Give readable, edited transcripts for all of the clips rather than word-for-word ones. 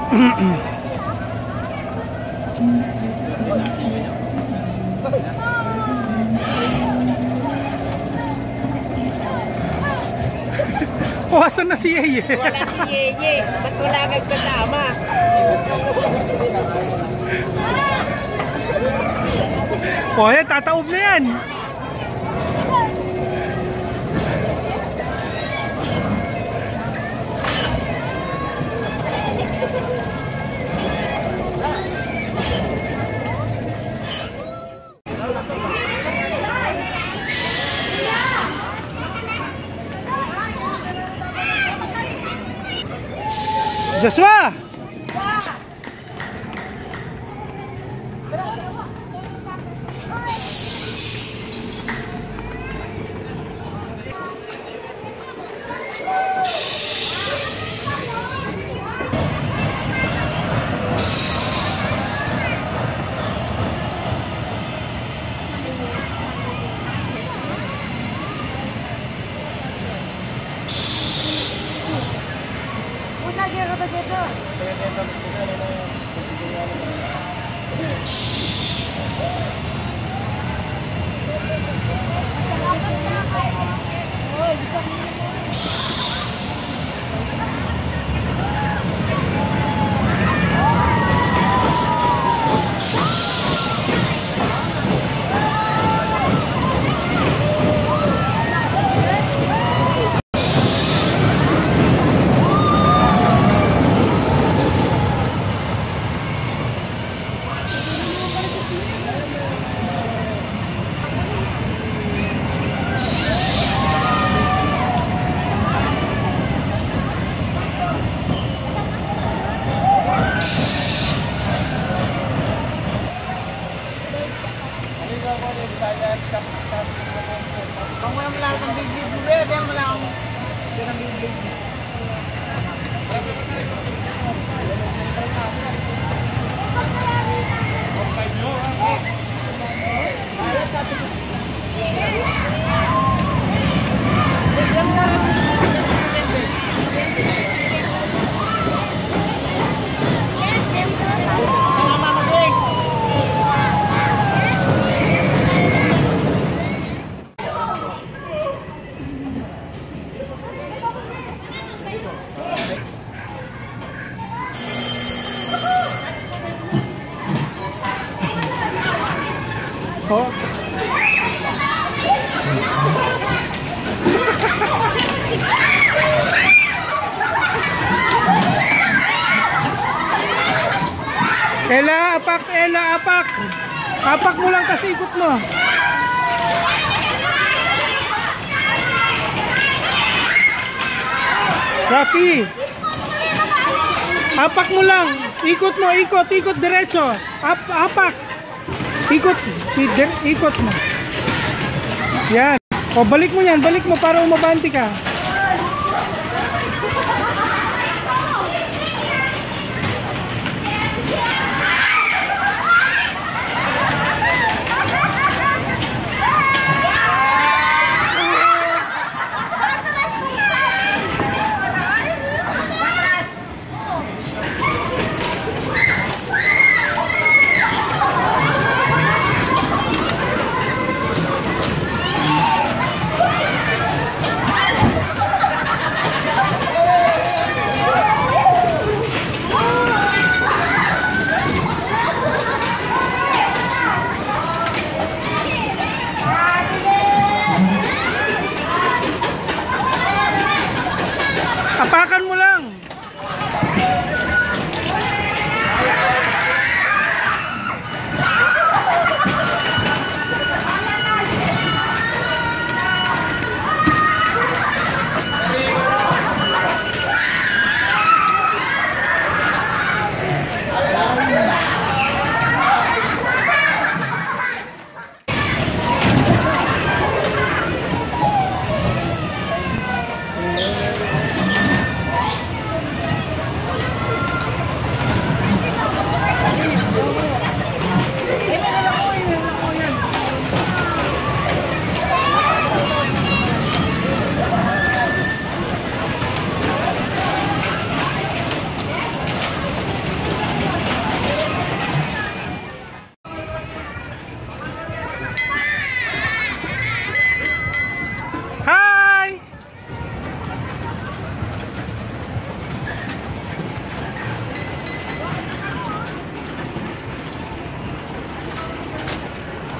Asan na si Yeye? Wala si Yeye. Ba't wala nagkasama? O yan, tataob na yan. Joshua! Oh. Ella, apak, Ella, apak. Apak mo lang kasi ikot mo. Rafi. Apak mo lang. Ikot mo, ikot diretso. Apak. Ikot mo. Yan. O balik mo yan, balik mo para umabanti ka.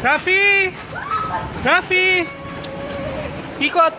Rafi! Rafi! Ikot!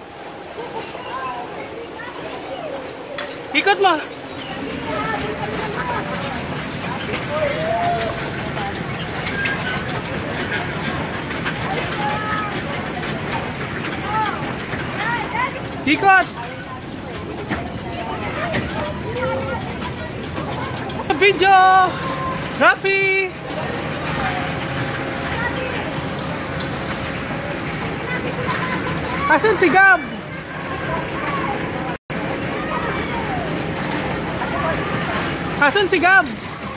Ikot mo! Ikot! Video! Rafi! Asan si Gab? Asan si Gab?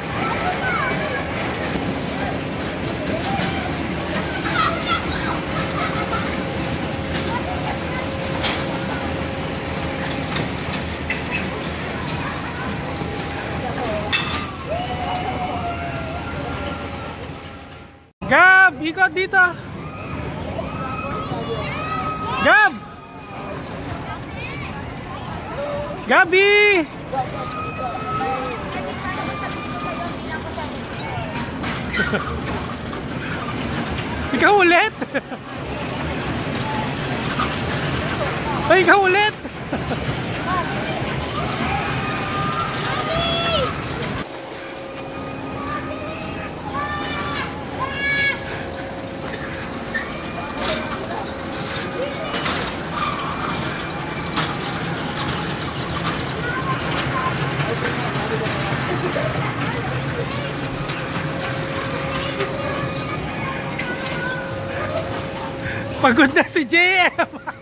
Gab, ikot dito. Gab! Gabi! Ikaw ulit? Ay, ikaw ulit? Pagod na si JM.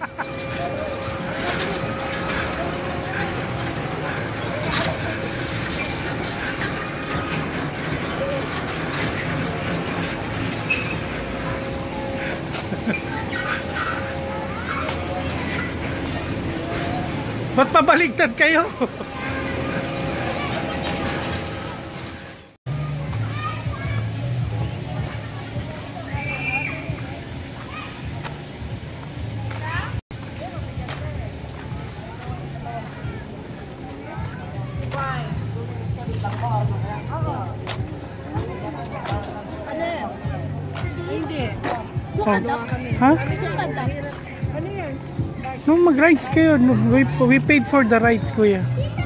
Ba't pabaligtad kayo? Oh. Ha? No, mag-rides kayo. No, we paid for the rides, kuya.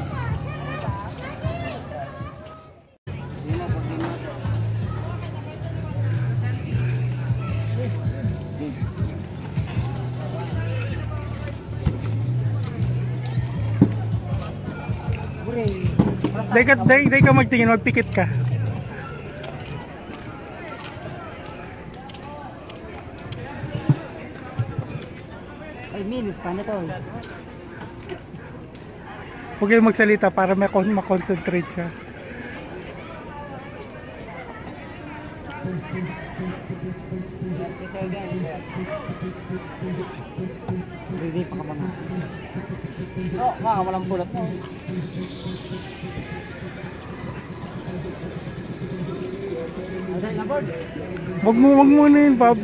Day ka magtingin, magpikit ka. 5 minutes pa na to. Huwag kayong magsalita para makonsentrate siya. Ready pa ka ba nga? Oo, walang bulot mo. Wag mo na yun, Bob.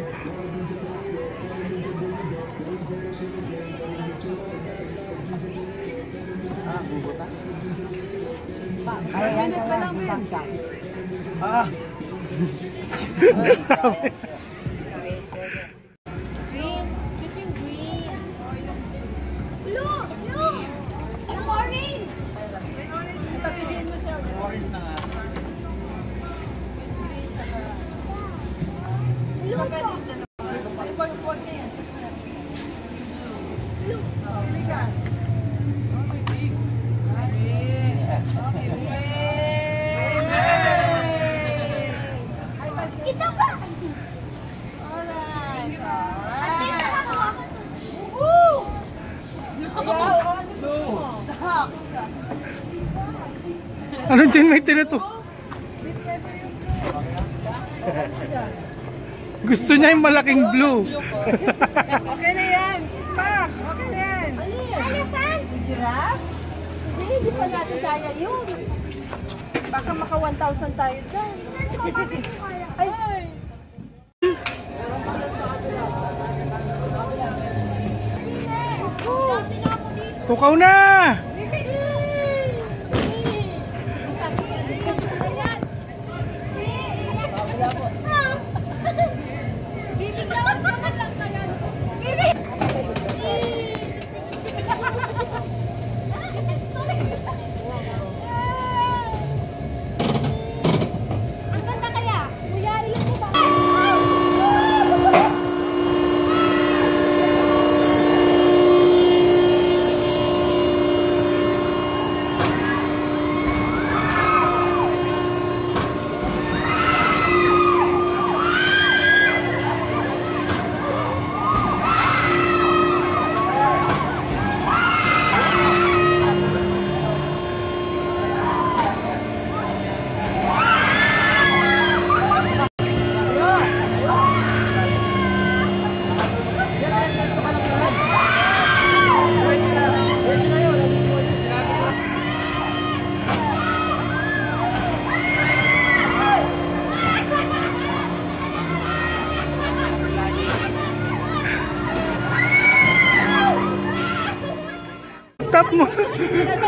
Ayan pa lang yan. Green, getting green. Blue, blue. Yung orange. Ipagpiliin mo siya. Orange na nga. Green saka. Blue po. Ay, pag-pag na yan. Blue. Blue siya. Isa pa! Alright. Woo! Anong din may tinato? Gusto niya yung malaking blue. Okay na yan. Pak! Okay na yan. Elephant? Giraffe? Hindi pa natin kaya yun. Baka maka 1,000 tayo dyan. Ay! Tukaw na!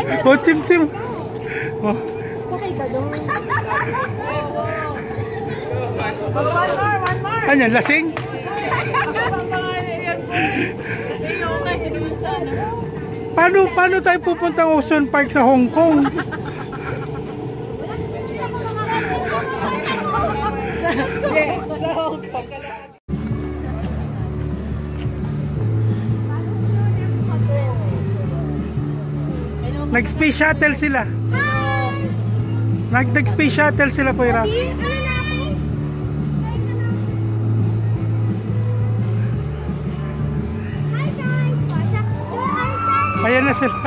Oh, Tim. Oh. Sakay ka doon. One more. Ano yan, lasing? Paano tayo pupuntang Ocean Park sa Hong Kong? Sa Hong Kong. Nag-space shuttle sila. Nag-space shuttle sila po, Ira. Ayan na sila.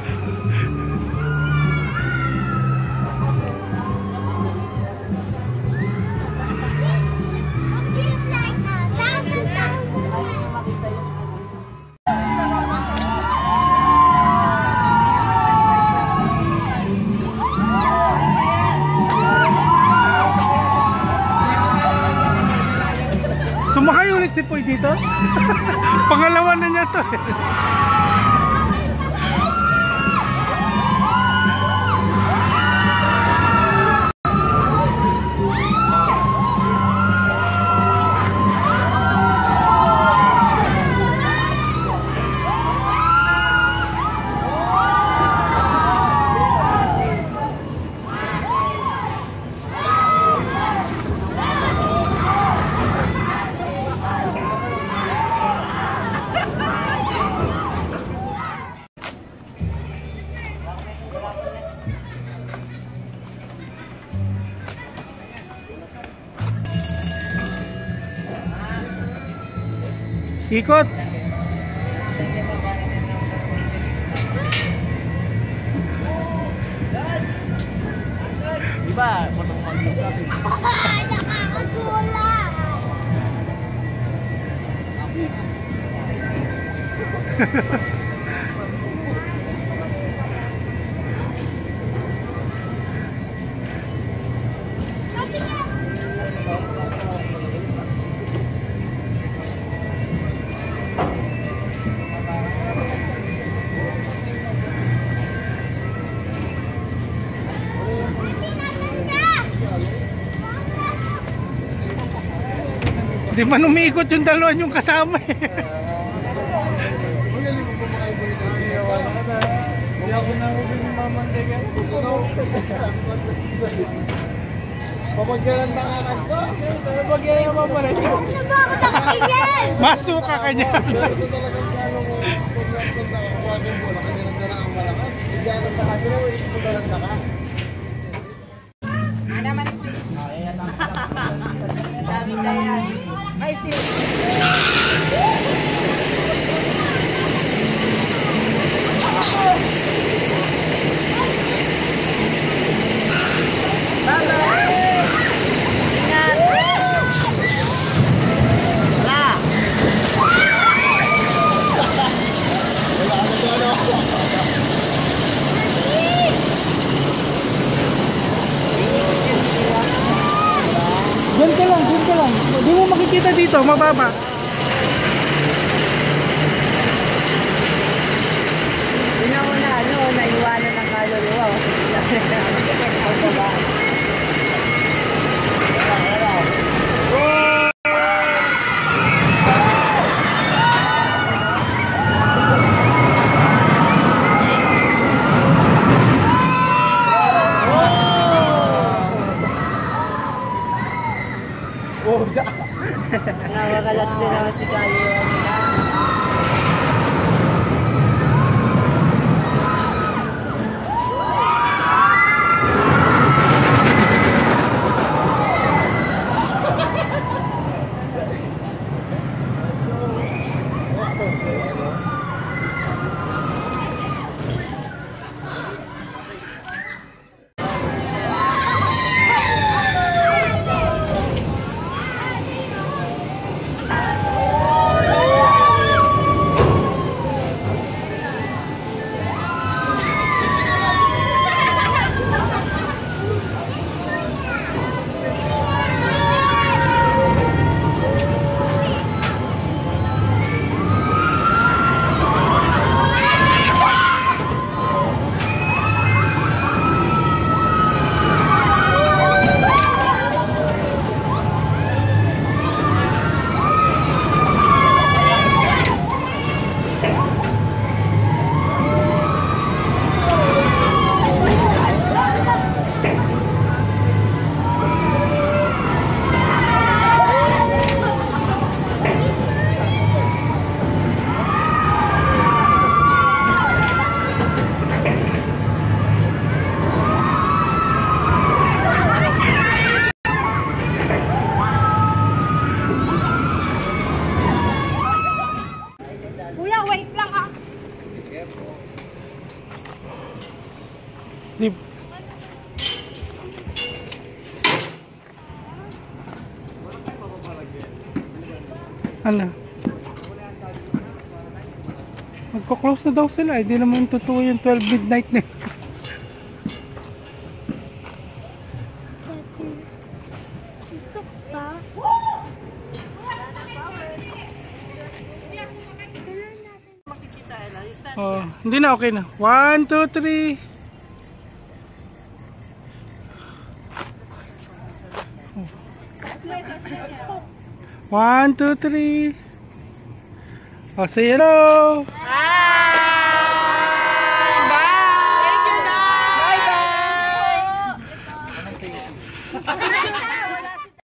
Sumakay ulit si Poy dito. Pangalawa na niya to. Ikot. Diba? Potong mag-sabi. Nakakagula. Di man umiikot yung dalawa yung kasama eh. Hindi ako na mamandagan. Pamagyanan na kanan ko. Pamagyanan mo pala. Huwag na ba ako nakatingin? Masuka ka niya. Ito talagang kano mo. Pag nakakuwagin mo, nakanilang na ang malakas. Bigyanan na ka. Pero ito talagang naka. Ano man is this? Sabi na yan. Ay, still. Diyan ka lang. Hindi mo makikita dito, mababa. Una naiwanan ng kaluluwa. Nawakalat din. Di, ano? Magko-close na daw sila. Hindi naman totoo yung 12 midnight na. Susok ka? Oh, hindi na, okay na. 1, 2, 3. One, two, three. Oh, say hello. Bye! Bye!